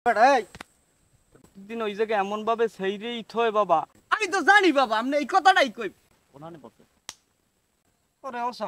দিন ওই জায়গায় এমন ভাবে সেইরেই থয় বাবা। আমি তো জানি বাবা, আপনি এই কথাটাই কই। কোনানে বসে ওরে ওসা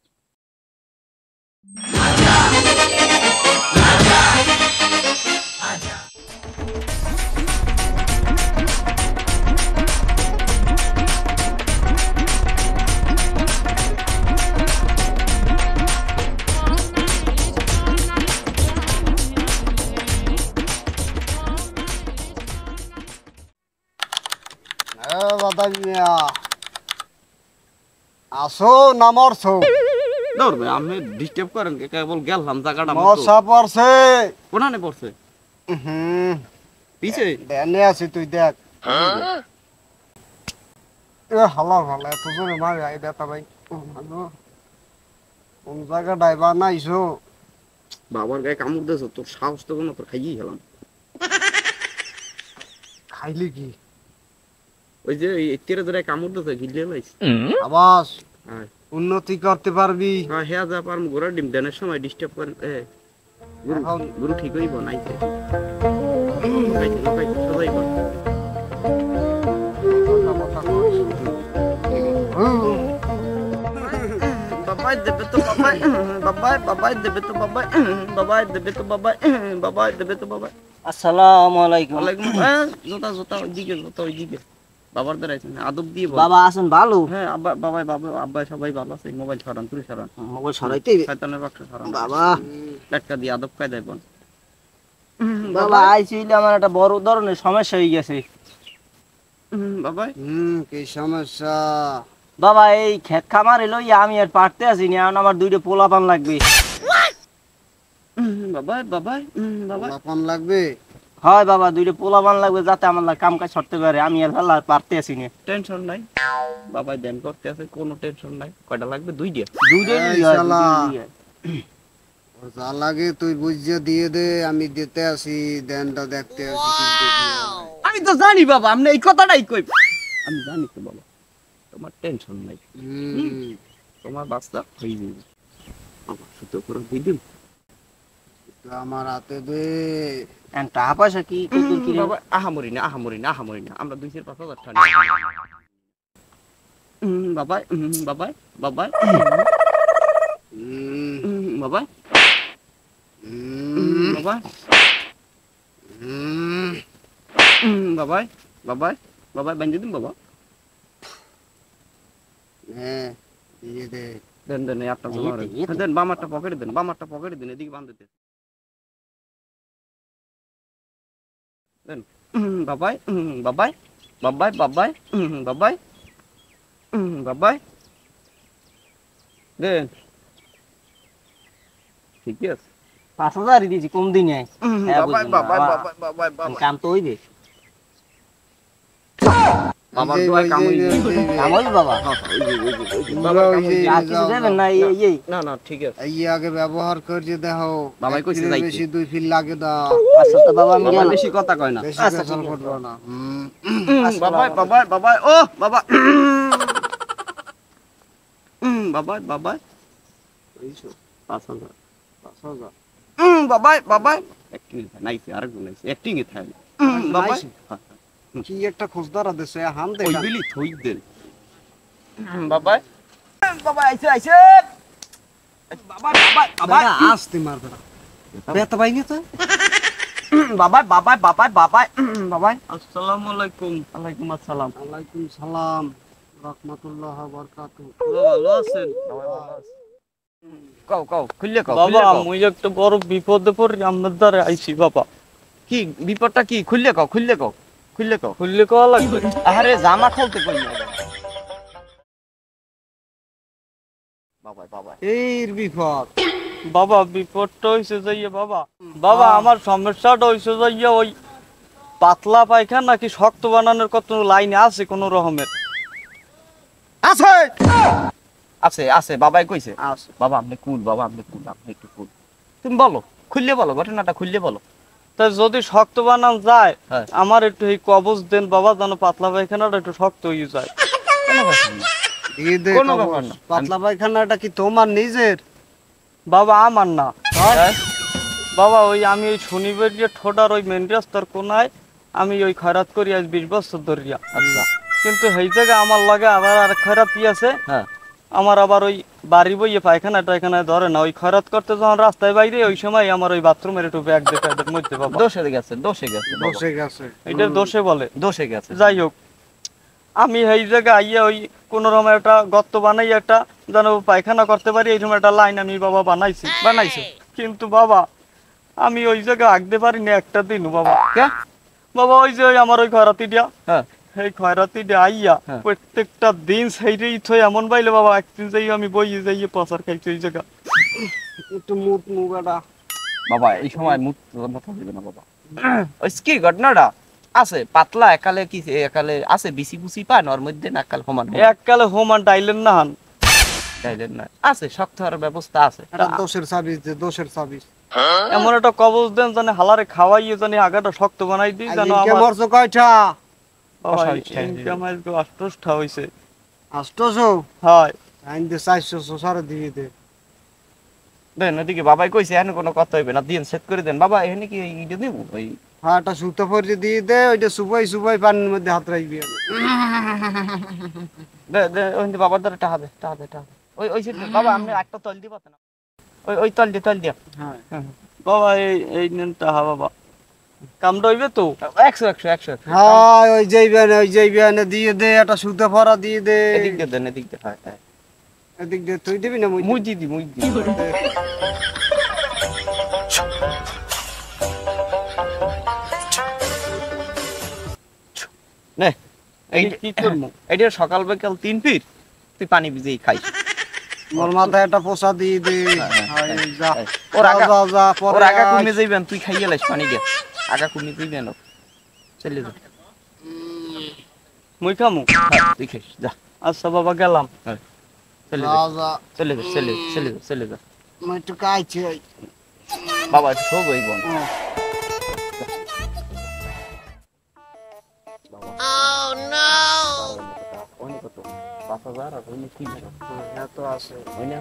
আসো না মরছো? দৌড়বে আপনি ডিস্টার্ব করেন কে? কেবল গেলাম জায়গাটা মশা পড়ছে। কোনানে পড়ছে? পিছে দেনে আছি, তুই দেখ। হালা ভালা এত জোরে মারে আই বেটা ভাই। কোন জায়গাটায় বানাইছো? বাবার গায়ে কামড় দিয়েছো, তোর সাহস তো কোনো, তোর খাইয়েই গেলাম। খাইলি কি? ওই যে এত্তিরে ধরে কামড় দিয়েছে, গিলে লাইছে। আবাস উন্নতি করতে পারবি। হ্যাঁ হ্যাঁ যা পারম। ঘোড়া ডিম দেনের সময় ডিস্টার্ব করেন। গুরু ঠিক হইব নাইছে সবাই বাবাই দেবে তো বাবাই, বাবাই বাবাই দেবে তো বাবাই, বাবাই দেবে তো বাবাই, বাবাই দেবে তো বাবাই। আসসালামু আলাইকুম। ওয়ালাইকুম জোতা জোতা ওইদিকে, জোতা ওইদিকে। বাবার দ্বারা আদব দিয়ে বাবা আছেন ভালো? হ্যাঁ আব্বা বাবাই বাবা আব্বা সবাই ভালো আছে। মোবাইল সরান, তুই সরান, মোবাইল সরাইতে শয়তানের বাক্স সরান বাবা। লেটকা দিয়ে আদব কায়দায় বল। বাবা আইছিল, আমার একটা বড় ধরনের সমস্যা হয়ে গেছে। বাবাই কি সমস্যা? বাবা এই ক্ষেত খামারে লইয়া আমি আর পারতে আছি না, এখন আমার দুইটা পোলাপান লাগবে। বাবাই বাবাই বাবাই কোন লাগবে? হয় বাবা, দুইটা পোলাপান লাগবে যাতে আমার কাম কাজ করতে পারে, আমি আর হেলা পারতে আছি না। টেনশন নাই বাবাই, দেন করতে আছে, কোনো টেনশন নাই। কয়টা লাগবে? দুইটা। যা লাগে তুই বুঝিয়ে দিয়ে দে, আমি দিতে আসি, দেনটা দেখতে আসি। আমি তো জানি বাবা, আপনি এই কথাটাই কই। আমি জানি তো বাবা, তোমার টেনশন নাই, তোমার বাচ্চা হয়ে যাবে। আমার সুতো করে বুঝলি আমার হাতে দে। টাকা পয়সা কি বাবা? আহামরি না আহামরি না আহামরি না, আমরা 2-5,000 টাকা বাবাই বাবাই বাবাই বাবাই বাবাই বাবাই বাবাই বাবাই বান্ধে দিন বাবা। হ্যাঁ দিয়ে দে। দেন দেন একটা দেন, বামারটা পকেটে দেন, বামারটা পকেটে দেন, এদিকে বান্ধে দেন। দেন বাবাই বাবাই বাবাই বাবাই বাবাই বাবাই দেন। ঠিক আছে 5,000 দিয়েছি, কম দিনে বাবাই বাবাই বাবাই বাবাই বাবাই কাম তো হইবে। বাবার দোয়া কাম হইবে, কাম হইবে বাবা। বাবা কাম হইবে। আর কিছু দেবেন না? এই না না ঠিক আছে। এই আগে ব্যবহার করে দেখো। বাবাই কইছে যাইতে। বেশি 2 ফিল লাগে দাও। আচ্ছা তো বাবা, আমি বাবা গেলাম। বেশি কথা কয় না। বেশি আচ্ছা, পেছাল ঠিক আছে। করবো না। বাবাই বাবাই বাবাই ও বাবা বাবাই বাবাই 5,000 বাবাই বাবাই অ্যাক্টিং নাইছে, আরেকজন নাইছে অ্যাক্টিং এ থাকে বাবাই। কি একটা খোঁজদারা দেছে হাম দে। ওই বিলি থই দেন বাবাই বাবাই আইছে আইছে বাবাই বাবাই বাবাই আসতে মার বেটা। বেটা ভাই নে তো। বাবাই বাবাই বাবাই বাবাই বাবাই। আসসালামু আলাইকুম। ওয়ালাইকুম আসসালাম। ওয়ালাইকুম সালাম রাহমাতুল্লাহ ওয়া বারাকাতুহু। ভালো আছেন? বাবাই ভালো আছে। কও কও খুললে কও। বাবা আমি একটা বড় বিপদে পড়ি, আপনার দ্বারে আইছি বাবা। কি বিপদটা কি? খুললে কও খুললে কও খুললে কও। খুললে কওয়া লাগবে? আরে জামা খুলতে কই না বাবাই বাবাই। এর বিপদ। বাবা বিপদটা হইছে যাইয়া বাবা, বাবা আমার সমস্যাটা হইছে যাইয়া ওই পাতলা পায়খানা নাকি শক্ত বানানোর কত লাইনে আছে কোন রকমের। আছে আছে আছে বাবাই কইছে আছে। বাবা আপনি কুল, বাবা আপনি কুল, আপনি একটু কুল। তুমি বলো, খুললে বলো, ঘটনাটা খুললে বলো। তাই যদি শক্ত বানান যায়, হ্যাঁ। আমার একটু এই কবজ দেন বাবা, যেন পাতলা পায়খানাটা একটু শক্ত হয়ে যায়। কোনো ব্যাপার না, দিয়ে দে কোনো কবজ। ব্যাপার না। পাতলা পায়খানাটা কি তোমার নিজের? বাবা আমার না। হ্যাঁ? বাবা ওই আমি ওই শনিবার যে ঠোঁটার ওই মেন রাস্তার কোনায় আমি ওই খয়রাত করি আজ 20 বছর ধরিয়া। আচ্ছা কিন্তু সেই জায়গায় আমার লাগে আবার আর খয়রাতি আছে। হ্যাঁ আমার আবার ওই বাড়ি বইয়ে পায়খানা টায়খানায় ধরে না, ওই খয়রাত করতে যখন রাস্তায় বাইরে ওই সময় আমার ওই বাথরুমের একটু ব্যাগ দেখে এদের মধ্যে বাবা দোষে গেছে দোষে গেছে বাবা। বসে গেছে এটা দোষে বলে। দোষে গেছে যাই হোক আমি এই জায়গায় আইয়া ওই কোন রকম একটা গর্ত বানাই একটা যেন পায়খানা করতে পারি এইরকম একটা লাইন আমি বাবা বানাইছি। বানাইছো কিন্তু বাবা আমি ওই জায়গায় আঁকতে পারিনি একটা দিনও বাবা। কে বাবা ওই যে ওই আমার ওই খয়রাতি দিয়া হ্যাঁ এই খয়রাতি দিয়া আইয়া হ্যাঁ। প্রত্যেকটা দিন সেইটাই থই এমন বাইলে বাবা একদিন যাই আমি বইয়ে যাইয়ে পচার খাইছি ওই জায়গা। একটু মুট মুগাটা বাবা এই সময় মুখ মাথা দিবে না বাবা। ওই কি ঘটনাটা আছে পাতলা একালে কি একালে আছে বিসি বুসি পান ওর মধ্যে না কাল সমান এককালে হোমান ডাইলেন না হান চাইলেন না আছে শক্ত হওয়ার ব্যবস্থা আছে। এটা দোষের সাবিস দে দোষের সাবিস এমন একটা কবজ দেন জানে হালারে খাওয়াইয়ে জানে আগাটা শক্ত বানাই দিই জানো আজকে আমার মরছো কয়টা বাবা অসাইঠটা ইনকাম আজকে 28টা হইছে। 800 হয় আইন দে 400 সারা দিয়ে দে দেন এদিকে বাবাই কইছে এখানে কোনো কথা হইবে না দিন সেট করে দেন বাবা এখানে কি ইটা দেব ওই হ্যাঁ একটা সুতো পরে দিয়ে দে ওইটা সুবাই সুবাই পানির মধ্যে হাত রাখবি দে দে ওই বাবার দ্বারা টাকা দে টাকা দে টাকা দে। ওই ওই সেট বাবা আপনি একটা তল দিবা না ওই ওই তল দিয়া হ্যাঁ বাবা এই নেন টাহা বাবা কাম রইবে তো 100 হ্যাঁ ওই যাইবেন দিয়ে দে একটা সুতো পরা দিয়ে দে এদিক দিয়ে দেন এদিক দিয়ে হ্যাঁ হ্যাঁ এদিক দিয়ে তুই দিবি না মুই মুই দিদি নে এই কি করবো এইটা সকাল বিকাল 3 ফিট তুই পানি ভিজেই খাইস মোর মাথায় একটা পোষা দিয়ে দে হ্যাঁ, এই যা ওর আগা যা যা ওর পরে আগা আয়। কমে যাইবেন তুই খাইয়ে লাইস পানি দিয়া আগা কমে যাইবেন চলে যা মুই খামু তুই খাইস যা আচ্ছা বাবা গেলাম চলে যা যা যা চলে যা মই একটু কাইছি বাবা একটু শোক হইব এত আছে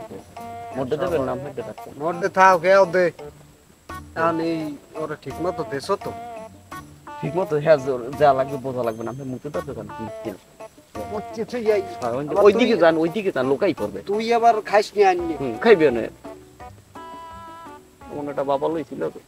ঠিক মধ্যে থাক কেউ দে আমি ওরা ঠিক মতো দেছো তো মতো হ্যাঁ যা লাগবে বোঝা লাগবে না আপনি মুখে তো দোকান হচ্ছে তুই যাই ওইদিকে যান লোকাই করবে তুই আবার খাইস নি আননি খাইবে না ওনাটা বাবা লইছিল তো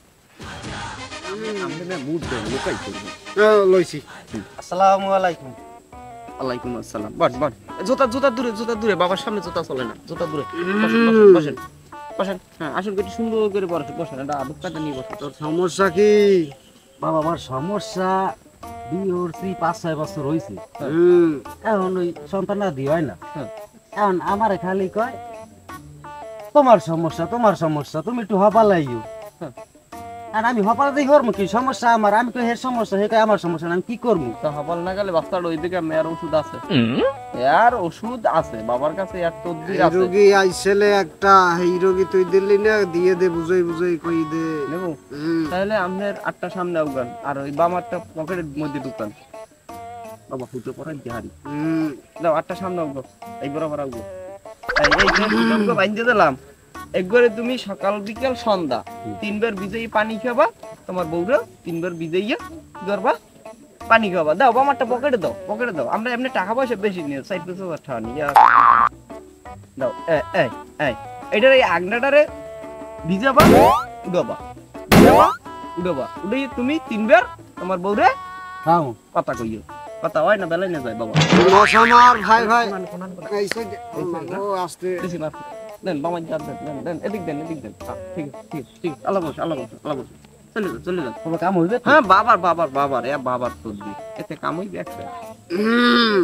আমি না মুড দেব লোকাই করবে লইছি আসসালামু আলাইকুম ওয়ালাইকুম আসসালাম বাস জুতা দূরে বাবার সামনে জুতা চলে না জুতা দূরে বসেন হ্যাঁ আসুন একটু সুন্দর করে বসেন এটা আদব কাজে নিয়ে বসেন তোর সমস্যা কি বাবা আমার সমস্যা বিয়ে করছি 5-6 বছর হয়েছে হুম এখন ওই সন্তান আদি হয় না হ্যাঁ। এখন আমারে খালি কয় তোমার সমস্যা তুমি একটু হপালাইও হ্যাঁ। আর আমি হপালা দিয়ে করবো কি সমস্যা আমার আমি কই হের সমস্যা হে কয় আমার সমস্যা না, আমি কি করবো তো হবাল না গেলে বাচ্চার ওইদিকে মেয়ের ওষুধ আছে এর ওষুধ আছে বাবার কাছে এক তদ্বির এই আছে রোগী আইছেলে একটা এই রোগী তুই দিলি না দিয়ে দে বুঝাই কই দে নেব হুম তাহলে আপনার আটটা সামনে উগান আর ওই বামারটা পকেটের মধ্যে ঢুকান বাবা ফুটো পড়াই দিহারি হুম দাও আটটা সামনে উগো এই বরাবর উগো এই যে বাইন্ধে দিলাম একবারে তুমি সকাল বিকাল সন্ধ্যা 3 বার ভিজেই পানি খাবা তোমার বউরা 3 বার ভিজেইয়া করবা পানি খাবা দাও বামারটা পকেটে দাও আমরা এমনি টাকা পয়সা বেশি নিয়ে 4-5 টাকা নিয়ে দাও এই এটার এই আগনাটারে ভিজাবা উড়াবা উড়াই তুমি 3 বার তোমার বউরে হ্যাঁ কথা কইও কথা হয় না বেলাই না যায় বাবা মশামার ভাই এইসে ও আসতে বেশি মার দেন বাবা দেন এদিক দেন হ্যাঁ, ঠিক আছে আল্লাহ বস চলে যান বাবা কাম হইবে তো? হ্যাঁ বাবার তদ্বি এতে কাম হইবে একটা হুম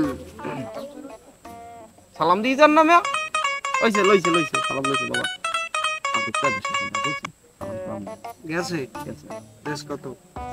সালাম দিয়ে যান না মিয়া লইছে সালাম লইছে বাবা আপনি কয় দেশে বলছি সালাম গেছে গেছে দেশ কত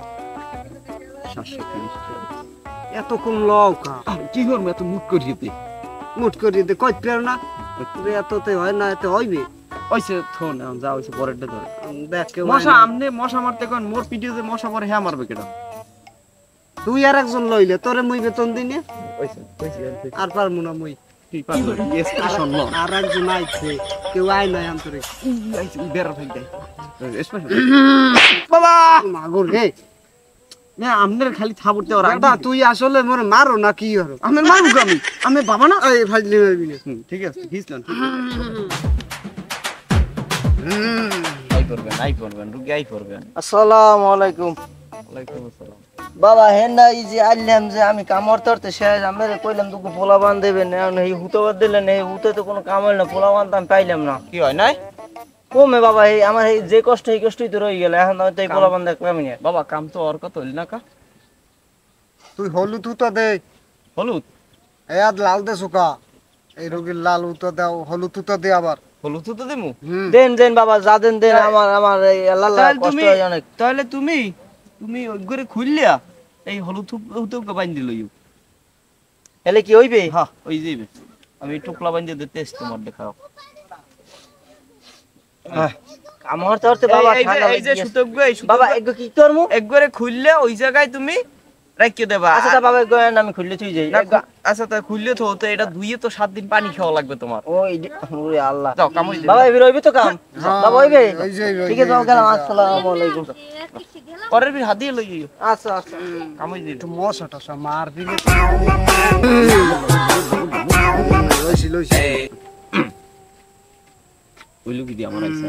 730 টাকা এত কম লওকা কি করব এত মুট করিতে মুট করে দে কই পের না এততে হয় না এতে হইবে ওইছে থোন এখন যা হইছে পরেরটা ধরে দেখ কেউ মশা আমনে মশা মারতে কোন মোর পিঠে যে মশা পরে হ্যাঁ মারবে কেডা তুই আর একজন লইলে তোরে মুই বেতন দিনে ওইছে আর পারমু না মুই কি পাগল এক্সপ্রেশন ল আর একজন আইছে কেউ আয় নাই আন্তরে আইছে বেরা ভাই দেয় এক্সপ্রেশন বাবা মাগুর রে না আমনের খালি থাবুর দেওয়ার বেটা তুই আসলে মোরে মারো না কি হলো আমনের মারুক আমি বাবা না এই ফাজলি মারবি না ঠিক আছে হিসলাম আই করবেন রুগী আই করবেন আসসালামু আলাইকুম। ওয়ালাইকুম আসসালাম বাবা হেন্ডা এই যে আইলাম যে আমি কামড় ধরতে শেষ আমরা কইলাম দুগো পোলা বান দেবেন এখন এই হুতোবার দিলেন এই হুতে তো কোনো কাম হল না পোলা বান তো আমি পাইলাম না কি হয় নাই কমে বাবা এই আমার এই যে কষ্ট এই কষ্টই তো রয়ে গেল এখন তো এই পোলা বান দেখলাম না বাবা কাম তো আর কত হইল না কা তুই হলুদ উতা দে হলুদ এই আদ লাল দে সুকা এই রোগীর লাল উতা দাও হলুদ উতা দে আবার হলুদ তো দেমু দেন দেন বাবা যা দেন দেন আমার এই আল্লাহ তাহলে কষ্ট তুমি হয় অনেক। তাহলে তুমি ওই করে খুললিয়া এই হলুদ হুতুক বাইন্ধ লইও এলে কি হইবে? হ্যাঁ ওই যাইবে আমি টুকলা বাইন্ধ দিতে তোমার দেখাও কামড় ধরতে বাবা ঠান্ডা এই যে লেগে গেছে। সুতোগ এই বাবা এগো কি করমু? একবারে খুললে ওই জায়গায় তুমি রাখিয়ে দেবা আচ্ছা তা বাবা এগো আমি খুললে তুই যাই না, আচ্ছা তা খুললে তো তো এটা ধুইয়ে তো 7 দিন পানি খাওয়া লাগবে তোমার ওই ওরে আল্লাহ যাও কামড় দিও বাবা এবার হইবে তো কাম বাবা হইবে ওই যে ঠিক আছে বাবা গেলাম আসসালামু আলাইকুম। পরের দিন হাত দিয়ে লইও আচ্ছা আচ্ছা কামড় দিও একটু মশা টশা মার দিলে লইছি লইছি ওইলু কি দি আমার আইসা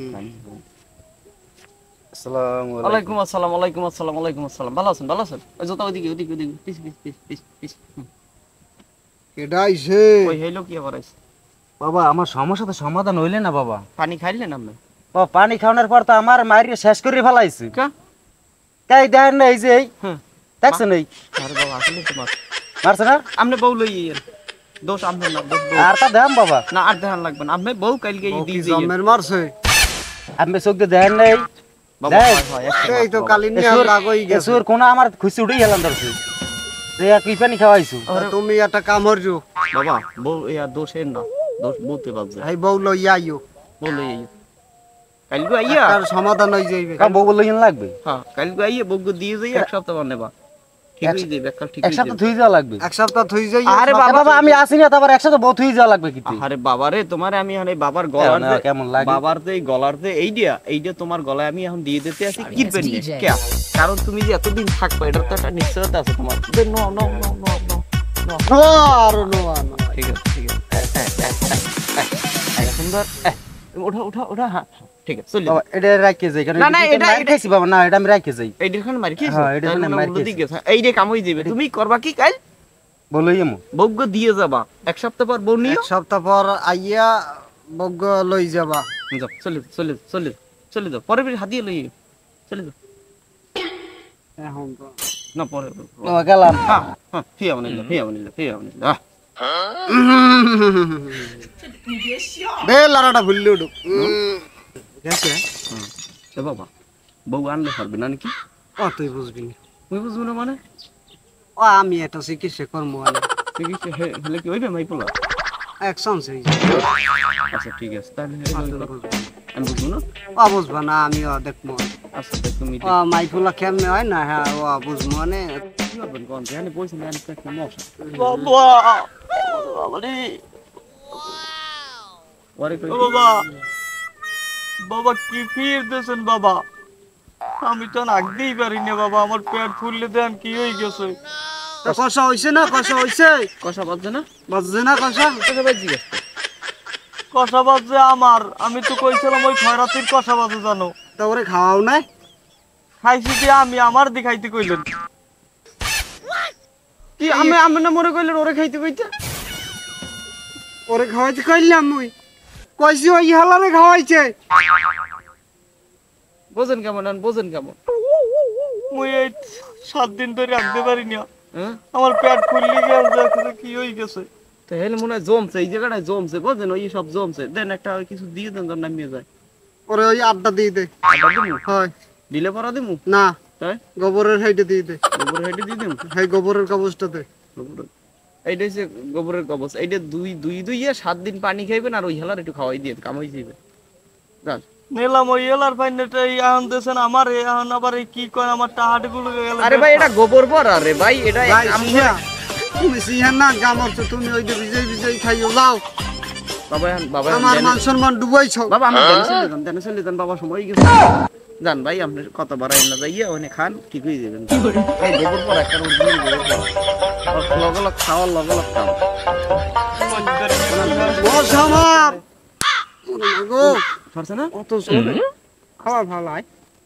আসসালামু ওয়ালাইকুম আসসালাম ওয়ালাইকুম আসসালাম ওয়ালাইকুম আসসালাম ভালো আছেন ওই জোতা ওদিকে ওদিকে ওদিকে পিস পিস পিস পিস পিস কেডা আইছে ওই হইলো কি আবার আইছে বাবা আমার সমস্যা তো সমাধান হইলে না বাবা। পানি খাইলেন আপনি বাবা পানি খাওয়ানোর পর তো আমার মায়ের শেষ করে ফেলাইছে কা তাই দেখেন না এই যে এই হ্যাঁ দেখছেন এই আরে বাবা আসলে তোমার মারছে না আপনি বউ লই ইয়েন দোষ আপনার না দোষ বউ আর তা দেন বাবা না আর ধ্যান লাগবে না আপনি বউ কালকে ও কি দিয়ে দিয়ে জমের মারছে আমি চোখ দিয়ে দেখেন নাই বাবা দেখ। হয়, হয়, একটা এই তো বাবা। কালিন নিয়ে লাগই গেছে এসুর কোন আমার খুশি উঠেই গেলাম ধরছে যে কি পানি খাওয়াইছো তা তুমি একটা কাম হরজো বাবা বউ ইয়া দোষের না দোষ বলতে পারছে এই বউ লইয়া আইও বউ লই আইও কালকে আইয়া তার সমাধান হয়ে যাইবে কাম বউ বললে লাগবে হ্যাঁ কালকে আইয়া বউ দিয়ে যাই এক সপ্তাহ পর নেবা ঠিক হয়ে যাবে একটা ঠিক এক হয়ে সপ্তাহ যাবে ধুই যাওয়া লাগবে এক সপ্তাহ থই যাই আরে বাবা আমি আসি না তারপর একসাথে বউ ধুই যাওয়া লাগবে কিন্তু আরে বাবা রে তোমারে আমি এখন এই বাবার গলার যে কেমন লাগে বাবার যে এই গলার যে এইটা তোমার গলায় আমি এখন দিয়ে দিতে আছি কি পেন কে কারণ তুমি যে এতদিন থাকবে এটার তো একটা নিশ্চয়তা আছে তোমার no no no no no no আর নো ঠিক আছে ঠিক আছে সুন্দর ওঠা ওঠা ওঠা হ্যাঁ ঠিক আছে চলি বাবা এটা রাখকে যাই কারণ না, না, এটা এটা- খাইছি বাবা না এটা আমি রাখকে যাই এইটাখানে মারি কি হ্যাঁ, এইটাখানে মারি খেয়েছি। এই রে কামই দিবে তুমি করবা কি কাল বলই এমু বৌগ দিয়ে যাবা এক সপ্তাহ পর বউ নিও এক সপ্তাহ পর আইয়া বগ্গ লই যাবা যাও চলে চলে চলে চলে যাও পরে বের হাতিয়ে লই চলে যাও এখন তো না পরে বাবা গেলাম হ্যাঁ হ্যাঁ ফিয়া বানাইলা ফিয়া বানাইলা ফিয়া বানাইলা দে লারাটা ভুললি উঠুক গেছে এ বাবা বউ আনলে পারবে না নাকি ও তুই বুঝবি না তুই বুঝবো না মানে ও আমি এটা চিকিৎসা করবো তুই কি হলে কি হইবে মাই পোলা এক চান্স আচ্ছা ঠিক আছে তাহলে আমি বুঝবো না ও বুঝবা না আমি ও দেখবো আচ্ছা দেখ তুমি ও মাইফুলা কেমনে হয় না হ্যাঁ ও বুঝবো মানে কি করবেন কোন জানি বলছি না আমি তো একটা মশা বাবা বাবারে পরে কই বাবা বাবা কি ফির দেছেন বাবা আমি তো আগতেই পারি না বাবা আমার পেট ফুললে দেন কি হয়ে গেছে তো কষা হইছে না কষা হইছে কষা বাজছে না বাজছে না কষা কষা বাজছি গেছে কষা বাজে আমার আমি তো কইছিলাম ওই খয়রাতির কষা বাজে জানো তা ওরে খাওয়াও নাই খাইছি যে আমি আমার দেখাইতে কইলেন কি আমি আমি না মরে কইলেন ওরে খাইতে কইতে ওরে খাওয়াইতে কইলাম মুই কইছি ওই হালারে খাওয়াইছে বোঝেন কেমন আন বোঝেন কেমন মুই এই 7 দিন ধরে রাখতে পারি না হ্যাঁ আমার পেট ফুললে গেছে কি হয়ে গেছে তো হেলে মনে হয় জমছে এই জায়গাটায় জমছে বোঝেন ওই সব জমছে দেন একটা কিছু দিয়ে দেন তোর নামিয়ে যায় ওরে ওই আড্ডা দিয়ে দে আবার দিমু হয় দিলে পরা দিমু না তাই গোবরের হাইটে দিয়ে দে গোবর হেঁটে দিয়ে দিমু হাই গোবরের কাগজটা দে গোবরের এইটা হচ্ছে গোবরের কবচ এইটা দুই দুই দুই 7 দিন পানি খাইবেন আর ওই হেলার একটু খাওয়াই দিয়ে কামাই যাইবে যান নিলাম ওই এলার ফাইনেটা এখন দেছেন আমার এখন আবার এই কি কয় আমার টাহাট গুলো গেল আরে ভাই এটা গোবর পর আরে ভাই এটা ভাই আমি সিহা তুমি সিহা না গামর তো তুমি ওই যে ভিজে ভিজে যাই খাইও যাও বাবা বাবা আমার মান সম্মান ডুবাইছ বাবা আমি জানি চলে যান বাবা সময় গেছে জান ভাই আপনি কত বার আইনা যাইয়া ওনে খান ঠিক হয়ে যাবেন এই গোবর পর একটা উদ্ভিদ লগলগ খাওয়ার লগলগ খাও বস আমার ওরে মা গো সরছে না কত জোরে খাওয়া ভালো আয়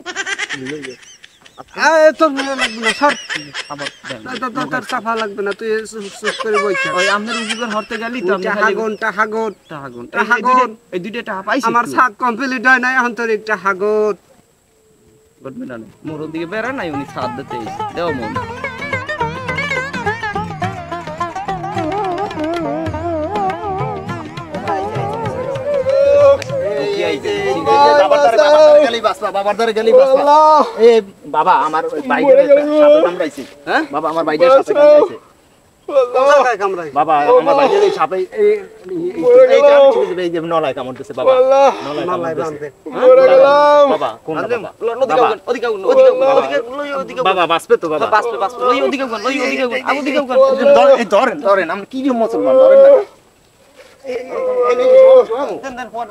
তোর ভালো লাগবে না সর আবার দেন তোর চাফা লাগবে না তুই চুপ করে বই থাক ওই আপনার উপকার হরতে গেলি তো আপনি খালি হাগন হাগন টাহাগুন টাহাগুন। এই দুইটা টাহা পাইছি আমার শাক কমপ্লিট হয় নাই এখন তোর একটা হাগন ঘটবে না মোর দিকে বেরা নাই উনি সাথ দিতে দেও মন বাবা আমার বাইকের সাথে কামড়াইছে হ্যাঁ বাবা আমার বাইকের সাথে কামড়াইছে কামড়াই বাবা আমার বাইকের এই সাপে এই যে নলায় কামড় দিছে বাবা নলায় কামড় দিছে বাবা কোন বাবা বাঁচবে তো বাবা বাঁচবে বাঁচবে ওই ওদিকে কোন ওই ওদিকে কোন আবু দিকে কোন ধরেন ধরেন আমরা কি মুসলমান ধরেন না দেন ফোন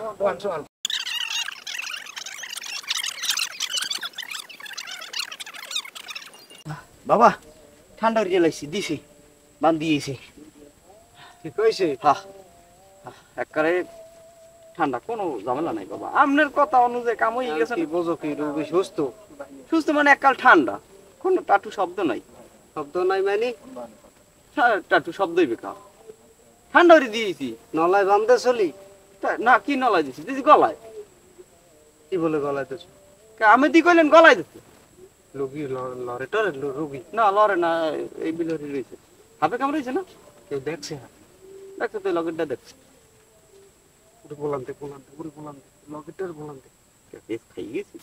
বাবা ঠান্ডা হয়ে লাইছি দিছি বান দিয়েছি ঠিক হইছে হ্যাঁ একবারে ঠান্ডা কোনো ঝামেলা নাই বাবা আপনার কথা অনুযায়ী কাম হয়ে গেছে কি বোঝো কি রোগী সুস্থ সুস্থ মানে এককাল ঠান্ডা কোনো টাটু শব্দ নাই শব্দ নাই মানে টাটু শব্দই বেকার ঠান্ডা হয়ে দিয়েছি নলায় বান্ধে চলি না কি নলায় দিছি দিছি গলায় কি বলে গলাইতেছ আমি দি কইলেন গলায় দিছি রোগী লরে টরে রোগী না লরে না এই বিলরি রয়েছে হাফে কামড়াইছে না কেউ দেখছে দেখছো তো লগেরটা দেখছো উঠে বলান্তে উড়ে বলান্তে লগেটার বলান্তে বেশ খাই গেছি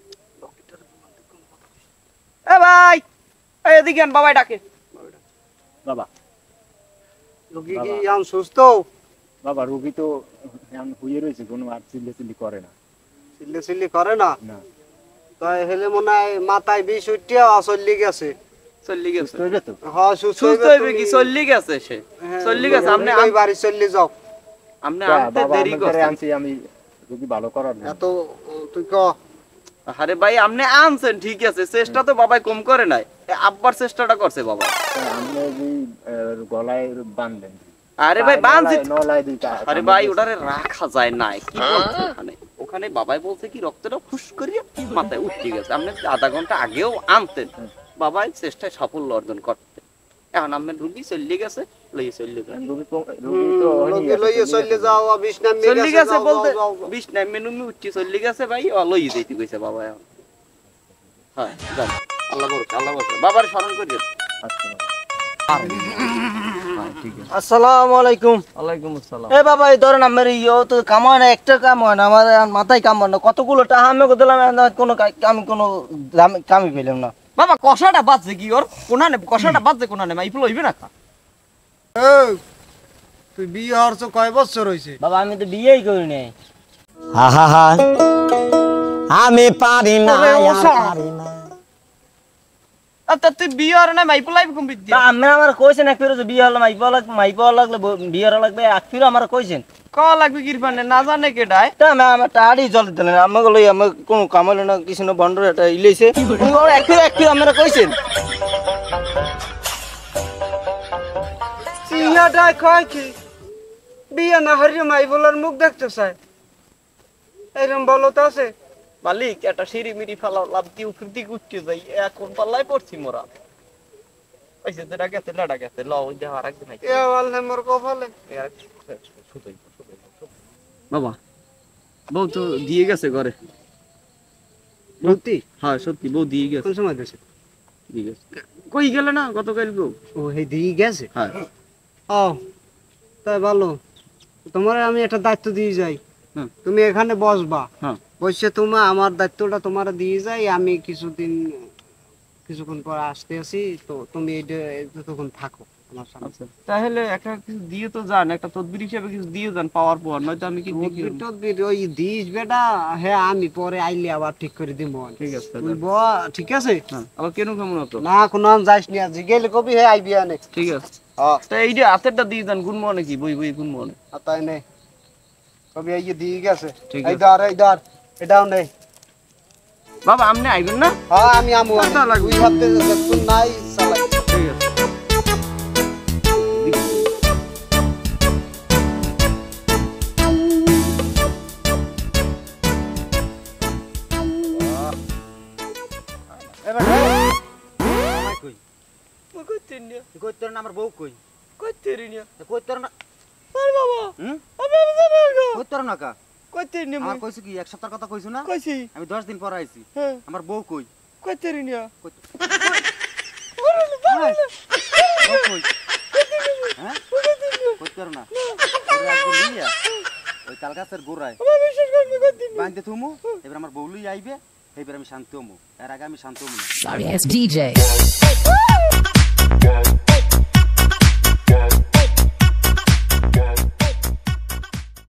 এ ভাই এই এদিকে আন বাবাই ডাকে বাবা রোগী কি আম সুস্থ বাবা রোগী তো এখন হুইয়ে রয়েছে কোনো আর চিল্লি করে না চিল্লি করে না না তাই হেলে মনে হয় মাথায় বিষ উঠিয়া চল্লি গেছে চল্লি গেছে হইবে তো হ্যাঁ সুস্থ সুস্থ হইবে কি চল্লি গেছে সে চল্লি গেছে আপনি ওই বাড়ি চল্লি যাও আপনি তা আনতে বাবা দেরি আমার ঘরে করছেন আনছি আমি রোগী ভালো করার জন্য। এত তুই ক আরে ভাই আপনি আনছেন ঠিক আছে চেষ্টা তো বাবাই কম করে নাই আব্বার চেষ্টাটা করছে বাবা তা আপনি যে গলায় বাঁধলেন আরে ভাই বানছি নলায় দুইটা আরে ভাই ওটারে রাখা যায় না কি বলছে ওখানে ওখানে বাবাই বলছে কি রক্তটা ফুস করিয়া মাথায় উঠে গেছে আপনি আধা ঘন্টা আগেও আনতেন বাবাই চেষ্টায় সাফল্য অর্জন করতে এখন আপনার রুগী চলে গেছে লইয়ে চলে গেছে রোগী তো লোকে লইয়ে চলে যাও বিষ নাম চলে গেছে বলতে বিশ নাই মেনুমি উঠছি চলে গেছে ভাই লইয়ে যেতে কইছে বাবা এখন হ্যাঁ যান আল্লাহ বরকত আল্লাহ বরকত বাবার স্মরণ করিয়ে আচ্ছা ঠিক আছে আসসালামু আলাইকুম ওয়ালাইকুম আসসালাম এ বাবা এই ধরেন আমার ইয়ে তো কাম হয় না একটা কাম হয় না আমার আর মাথায় কাম হয় না কতগুলো টাকা আমি দিলাম কোনো আমি কোনো কামই পেলাম না বাবা কষাটা বাজছে কি ওর কোনা নে কষাটা বাজছে কোনা নে মাইফুল হইবে না কা তুই বিয়ে হওয়ার তো কয় বছর হয়েছে বাবা আমি তো বিয়েই করি নাই আমি পারি না আচ্ছা তুই বিয়ে আর না মাইফুল লাইভ কমপ্লিট তা আমি আমার কইছেন এক ফিরে বিয়ে হলো মাইপা লাগলে বিয়ে হওয়া লাগবে এক ফিরে আমার কইছেন ক লাগবে কিরফানে না জানে কেডায় তা আমি আমার টাড়ি জল দিলেন আমাকে লই আমার কোনো কাম হলো না কিছু না বন্ডর এটা ইলেছে এক ফিরে আমার কইছেন সিংহাটা কয় কি বিয়ে না হারিয়ে মাই বলার মুখ দেখতে চায় এরম বলো তো আছে মালিক একটা সিঁড়ি মিরি ফেলা লাভ দিয়ে উপর দিকে উঠতে যাই এখন পাল্লায় পড়ছি মোরা ওইসে যেটা গেছে লেডা গেছে ল ওই দেহ আর একদিন এ বললে মোর কপালে বাবা বউ তো দিয়ে গেছে ঘরে সত্যি হ্যাঁ সত্যি বউ দিয়ে গেছে কোন সময় দেশে দিয়ে গেছে কই গেলে না গতকাল বউ ও হে দিয়ে গেছে হ্যাঁ ও তাই ভালো তোমার আমি একটা দায়িত্ব দিয়ে যাই হুম। তুমি এখানে বসবা হ্যাঁ বসে তোমার আমার দায়িত্বটা তোমার দিয়ে যাই আমি কিছুদিন কিছুক্ষণ পর আসতে আসি, তো তুমি তখন থাকো আমার সামনে। আচ্ছা তাহলে একটা কিছু দিয়ে তো যান, একটা তদবির হিসেবে কিছু দিয়ে যান পাওয়ার পর, নয়তো আমি কি দেখি। তদবির টদবির ওই দিস বেটা, হ্যাঁ আমি পরে আইলে আবার ঠিক করে দিব। ঠিক আছে তুই ঠিক আছে। হ্যাঁ আবার কেন কেমন হতো না কোনো যাইস নি, আজ গেলে কবি হ্যাঁ আইবি আনে। ঠিক আছে। হ্যাঁ তা এই যে হাতেরটা দিয়ে যান, গুণ মনে কি বই বই গুণ মনে। তাই নে কবি এই দিয়ে গেছে। ঠিক এই আছে। ধর এই ধর, এটাও নে। বাবা আপনি আইবেন না? হ্যাঁ আমি আমু টাকা লাগবে। তুই ভাবতে দেখুন নাই চালাই। ঠিক আছে। এবার আমায় কই তুই কই তোর না আমার বউ কই তো কই তোর না হুম কই তোর না কা আমার কইছো কি এক সপ্তাহের কথা কইছো না আমি 10 দিন পর আইছি আমার বউ কই কই তো- কই বউ কই হ্যাঁ কই তোর না তোরে আজকে লিয়া ওই তাল গাছের গোড়ায় বাঁধতে থুমু এবার আমার বউ লই আইবে এবার আমি শান্ত হমু এর আগে আমি শান্ত হমু না Sorry ass DJ.